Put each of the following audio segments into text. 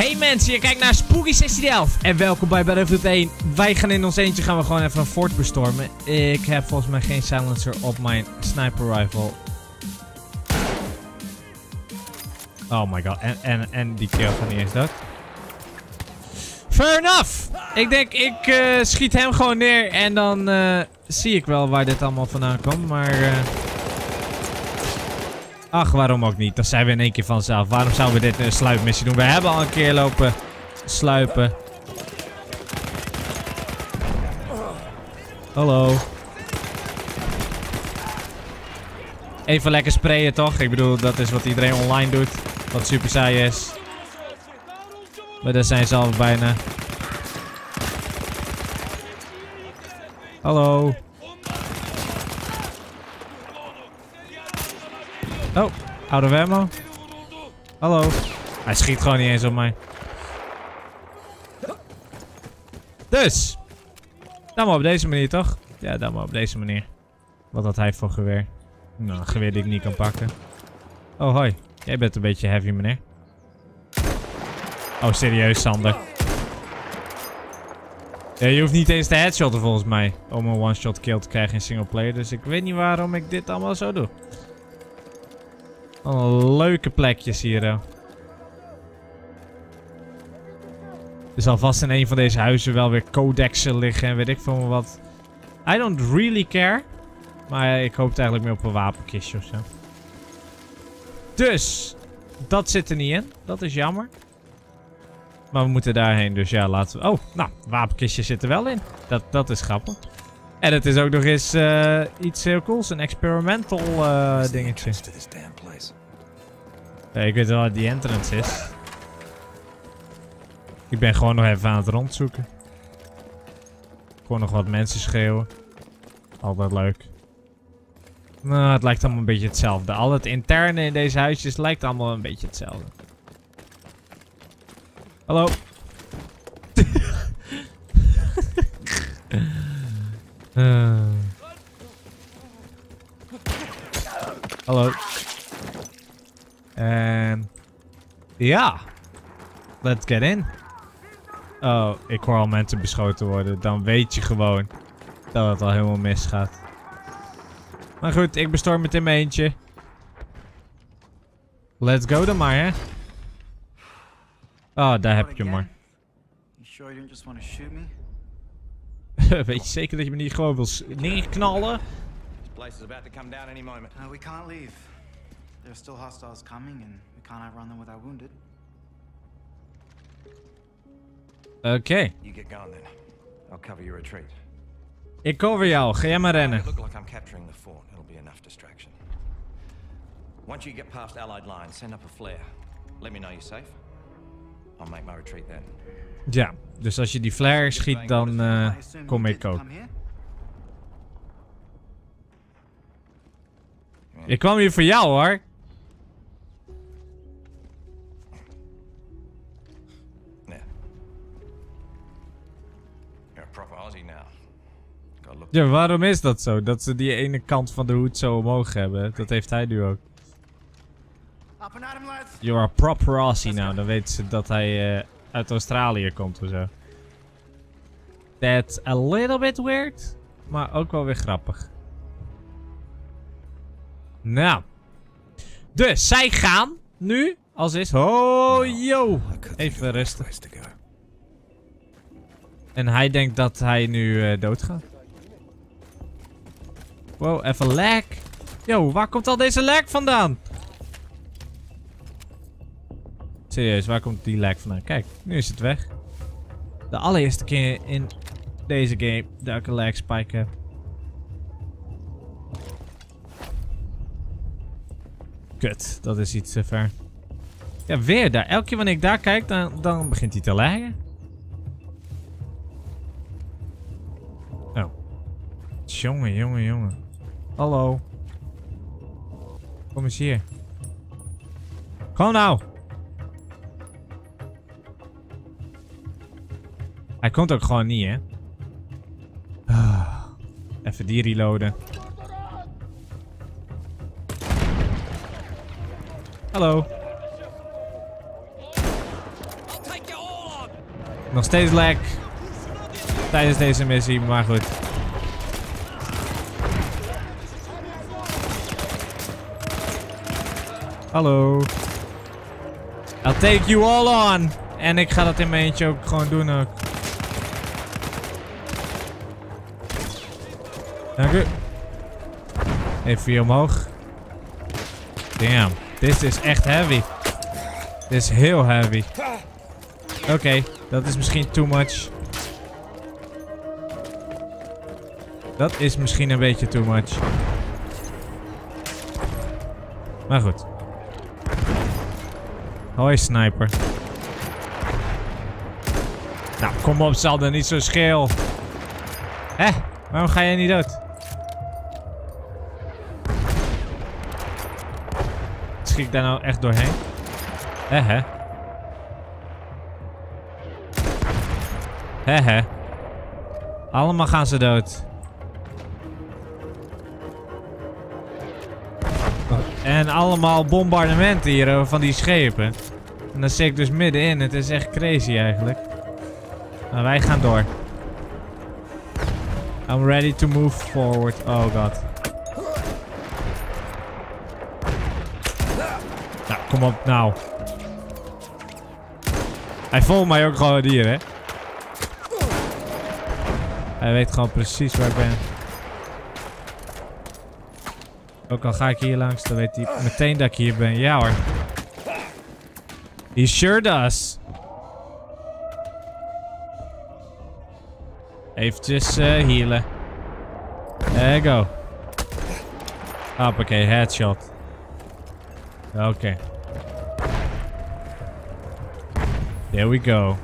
Hey mensen, je kijkt naar Spooky 1611 en welkom bij Battlefield 1. Wij gaan in ons eentje gaan we gewoon even een fort bestormen. Ik heb volgens mij geen silencer op mijn sniper rifle. Oh my god, en die kill gaat niet eens dood. Fair enough! Ik denk, ik schiet hem gewoon neer en dan zie ik wel waar dit allemaal vandaan komt, maar... Ach, waarom ook niet? Dan zijn we in één keer vanzelf. Waarom zouden we dit een sluipmissie doen? We hebben al een keer lopen sluipen. Hallo. Even lekker sprayen, toch? Ik bedoel, dat is wat iedereen online doet. Wat super saai is. Maar daar zijn ze al bijna. Hallo. Oh, out of ammo. Hallo. Hij schiet gewoon niet eens op mij. Dus. Dan maar op deze manier, toch? Ja, dan maar op deze manier. Wat had hij voor geweer? Nou, een geweer die ik niet kan pakken. Oh, hoi. Jij bent een beetje heavy, meneer. Oh, serieus, Sander. Ja, je hoeft niet eens te headshotten volgens mij. Om een one-shot kill te krijgen in singleplayer. Dus ik weet niet waarom ik dit allemaal zo doe. Allemaal leuke plekjes hier. Er zal vast in een van deze huizen wel weer codexen liggen en weet ik veel wat. I don't really care. Maar ik hoop het eigenlijk meer op een wapenkistje of zo. Dus, dat zit er niet in. Dat is jammer. Maar we moeten daarheen, dus ja, laten we... Oh, nou, wapenkistje zit er wel in. Dat is grappig. En het is ook nog eens iets heel cools. Een experimental dingetje. Ja, ik weet wel wat die entrance is. Ik ben gewoon nog even aan het rondzoeken. Gewoon nog wat mensen schreeuwen. Altijd leuk. Nou, het lijkt allemaal een beetje hetzelfde. Al het interne in deze huisjes lijkt allemaal een beetje hetzelfde. Hallo. Hallo. En... Ja. Let's get in. Oh, ik hoor al mensen beschoten worden. Dan weet je gewoon dat het al helemaal misgaat. Maar goed, ik bestorm het in mijn eentje. Let's go dan maar, hè. Oh, daar heb je hem maar. Weet je zeker dat je me niet gewoon wil neerknallen? We can't leave. There are still hostiles coming and we can't outrun them with our wounded. Oké. You get going then. I'll cover your retreat. Ik cover jou. Ga jij maar rennen. Look like I'm capturing the fort. It'll be enough distraction. Once you get past Allied lines, send up a flare. Let me know you're safe. I'll make my retreat then. Ja, dus als je die flare schiet, dan kom ik ook. Ik kwam hier voor jou, hoor. Ja, waarom is dat zo? Dat ze die ene kant van de hoed zo omhoog hebben. Dat heeft hij nu ook. You are proper Aussie nou. Dan weten ze dat hij uit Australië komt of zo. That's a little bit weird. Maar ook wel weer grappig. Nou. Dus, zij gaan nu. Als is. Oh, yo. Even rustig. En hij denkt dat hij nu doodgaat. Wow, even lag. Yo, waar komt al deze lag vandaan? Serieus, waar komt die lag vandaan? Kijk, nu is het weg. De allereerste keer in deze game dat ik een lag spike heb. Kut, dat is iets te ver. Ja, weer daar. Elke keer wanneer ik daar kijk, dan begint hij te laggen. Oh. Jongen, jongen, jongen. Hallo. Kom eens hier. Kom nou. Hij komt ook gewoon niet, hè. Even die reloaden. Hallo. Nog steeds lag. Tijdens deze missie, maar goed. Hallo. I'll take you all on. En ik ga dat in mijn eentje ook gewoon doen ook. Dank u. Even hier omhoog. Damn. Dit is echt heavy. Dit is heel heavy. Oké, dat is misschien too much. Dat is misschien een beetje too much. Maar goed. Hoi, sniper. Nou, kom op, zal er niet zo scheel. Hé, waarom ga jij niet dood? Schiet ik daar nou echt doorheen? Hè? Hè? Allemaal gaan ze dood. En allemaal bombardementen hier van die schepen. En dan zit ik dus middenin. Het is echt crazy eigenlijk. Maar wij gaan door. I'm ready to move forward. Oh god. Nou, kom op nou. Hij volgt mij ook gewoon hier, hè. Hij weet gewoon precies waar ik ben. Ook al ga ik hier langs, dan weet hij meteen dat ik hier ben. Ja hoor. He sure does. Eventjes healen. There go. Hoppakee, headshot. Oké. There we go.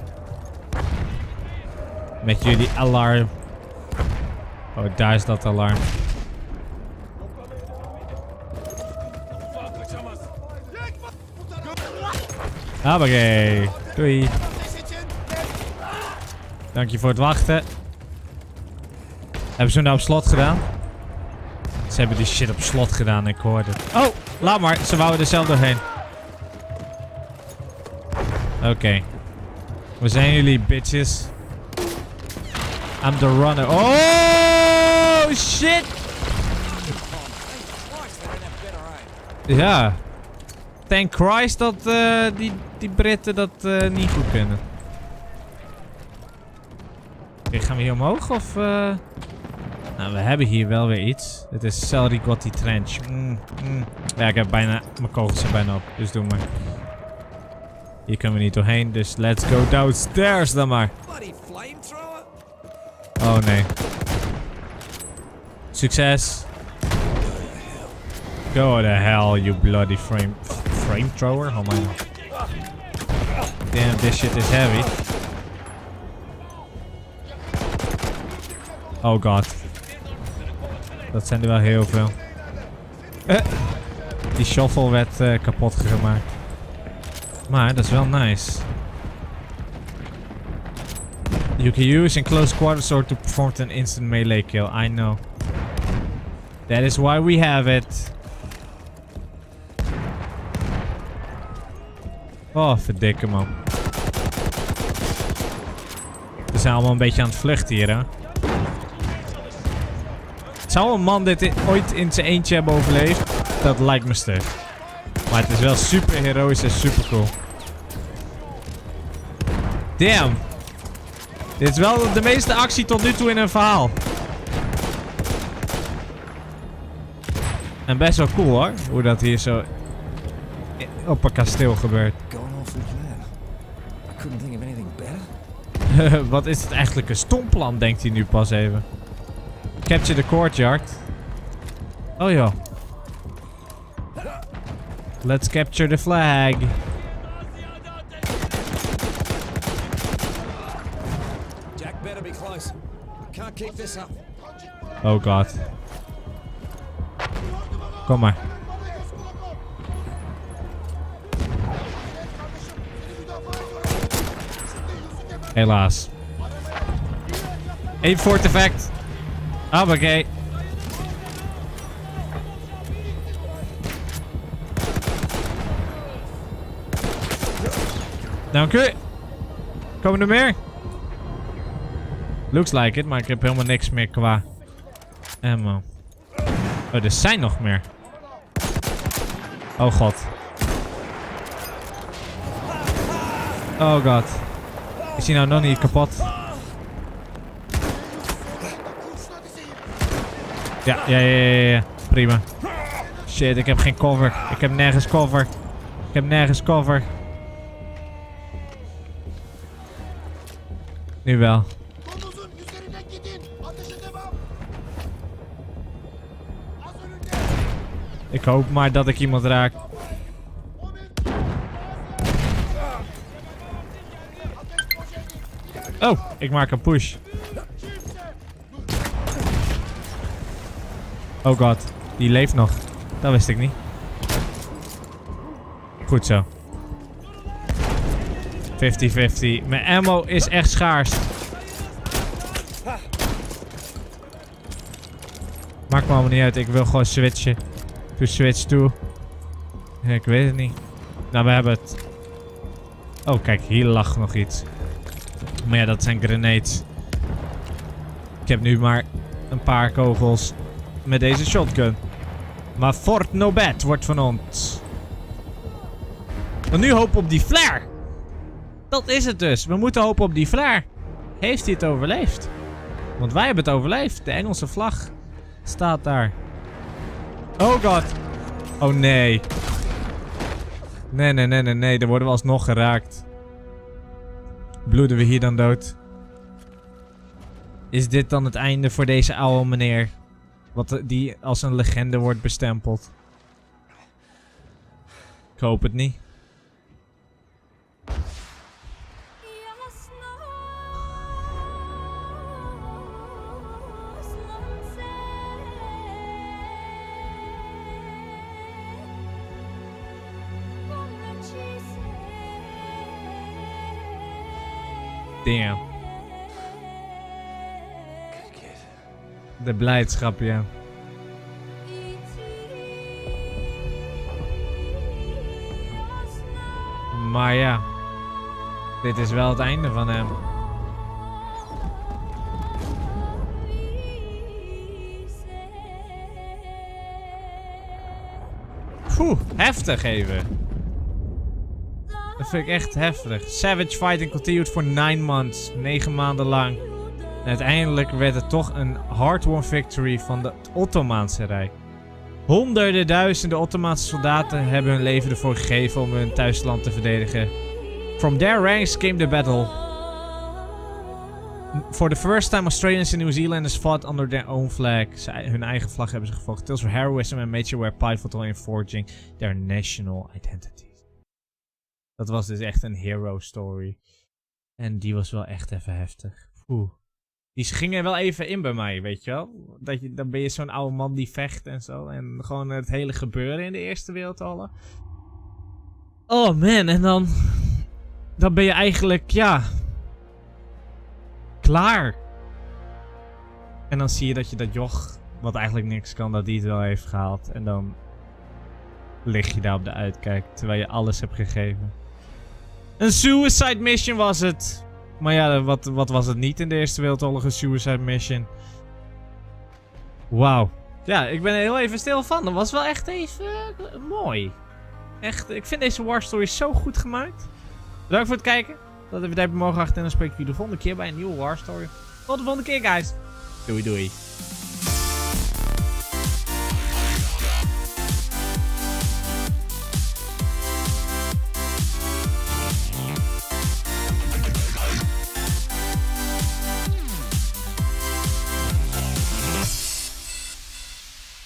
Met jullie alarm. Oh, daar is dat alarm. Hoppakee. Doei. Dank je voor het wachten. Hebben ze hem nou op slot gedaan? Ze hebben die shit op slot gedaan, ik hoorde het. Oh, laat maar. Ze wouden er zelf doorheen. Oké. Waar zijn jullie, bitches? I'm the runner. Oh, shit! Ja. Thank Christ dat die Britten dat niet goed kunnen. Oké, gaan we hier omhoog of... Nou, we hebben hier wel weer iets. Dit is Selrigotti Trench. Ja, ik heb bijna... Mijn kogels zijn bijna op, dus doe maar. Hier kunnen we niet doorheen, dus let's go downstairs dan maar. Oh nee. Succes. Go to hell, you bloody flamethrower. Oh my god. Damn, this shit is heavy. Oh god. Dat zijn er wel heel veel. Die shovel werd kapot gemaakt. Maar dat is wel nice. You can use in close quarters or to perform an instant melee kill. I know. That is why we have it. Oh, verdikke man. We zijn allemaal een beetje aan het vluchten hier, hè. Zou een man dit ooit in zijn eentje hebben overleefd? Dat lijkt me sterk. Maar het is wel super heroïs en super cool. Damn. Dit is wel de meeste actie tot nu toe in een verhaal. En best wel cool hoor. Hoe dat hier zo op een kasteel gebeurt. Wat is het eigenlijk een stom plan, denkt hij nu pas even. Capture the courtyard. Oh joh. Let's capture the flag. Jack better be close. Can't kick this up. Oh god. Kom maar. Helaas. Eén fort effect. Ah, oké. Dank u. Komen er meer? Looks like it, maar ik heb helemaal niks meer qua ammo. Oh, er zijn nog meer. Oh god. Oh god. Is hij nou nog niet kapot? Ja. Prima. Shit, ik heb geen cover. Ik heb nergens cover. Nu wel. Ik hoop maar dat ik iemand raak. Oh, ik maak een push. Oh god, die leeft nog. Dat wist ik niet. Goed zo. 50-50. Mijn ammo is echt schaars. Maakt me allemaal niet uit. Ik wil gewoon switchen. To switch to. Ik weet het niet. Nou, we hebben het. Oh, kijk. Hier lag nog iets. Maar ja, dat zijn grenades. Ik heb nu maar een paar kogels met deze shotgun. Maar Fort Nobet wordt van ons. Maar nu hopen op die flare. Dat is het dus. We moeten hopen op die flare. Heeft hij het overleefd? Want wij hebben het overleefd. De Engelse vlag staat daar. Oh god. Oh nee. Nee. Er worden we alsnog geraakt. Bloeden we hier dan dood? Is dit dan het einde voor deze oude meneer? Wat die als een legende wordt bestempeld. Ik hoop het niet. Damn. De blijdschap, ja. Maar ja. Dit is wel het einde van hem. Poeh, heftig even. Dat vind ik echt heftig. Savage fighting continued for 9 months. 9 maanden lang. En uiteindelijk werd het toch een hard-won victory van de Ottomaanse Rijk. Honderden duizenden Ottomaanse soldaten hebben hun leven ervoor gegeven om hun thuisland te verdedigen. From their ranks came the battle. For the first time Australians and New Zealanders fought under their own flag. Hun eigen vlag hebben ze gevolgd. Tales of heroism and nature were pivotal in forging their national identity. Dat was dus echt een hero story. En die was wel echt even heftig. Oeh. Die gingen wel even in bij mij, weet je wel. Dan ben je zo'n oude man die vecht en zo. En gewoon het hele gebeuren in de Eerste Wereldoorlog. Oh man, en dan ben je eigenlijk, ja, klaar. En dan zie je dat je dat joch, wat eigenlijk niks kan, dat die het wel heeft gehaald. En dan lig je daar op de uitkijk, terwijl je alles hebt gegeven. Een suicide mission was het. Maar ja, wat was het niet in de Eerste Wereldoorlog, een suicide mission? Wauw. Ja, ik ben er heel even stil van. Dat was wel echt even mooi. Echt, ik vind deze War Story zo goed gemaakt. Bedankt voor het kijken. Dat even duimpje omhoog achter en dan spreek ik jullie de volgende keer bij een nieuwe War Story. Tot de volgende keer, guys. Doei doei.